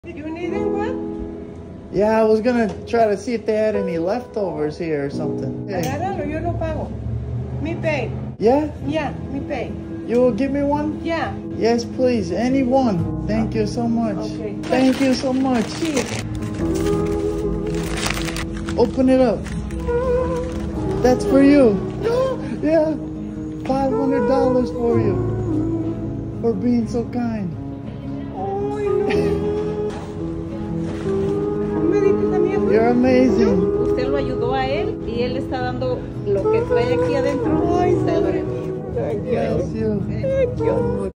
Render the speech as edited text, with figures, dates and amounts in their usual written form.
You needing what? Yeah, I was gonna try to see if they had any leftovers here or something. Hey. Agárralo, yo lo pago. Me pay. Yeah? Yeah, me pay. You will give me one? Yeah. Yes, please. Any one. Thank you so much. Okay. Thank you so much. Open it up. That's for you. Yeah. $500 for you. For being so kind. You're amazing. Usted lo ayudó a él y él está dando lo que trae aquí adentro. Ay, se lo Thank you. Bless you. Thank you.